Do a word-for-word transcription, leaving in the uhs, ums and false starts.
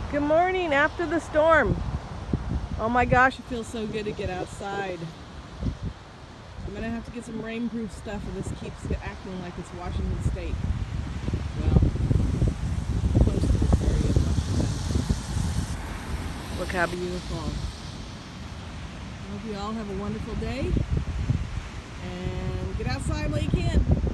Good morning after the storm. Oh my gosh, it feels so good to get outside. I'm gonna have to get some rainproof stuff or this keeps acting like it's Washington State. Well, close to this area of Washington. Look how beautiful. I hope you all have a wonderful day and get outside while you can.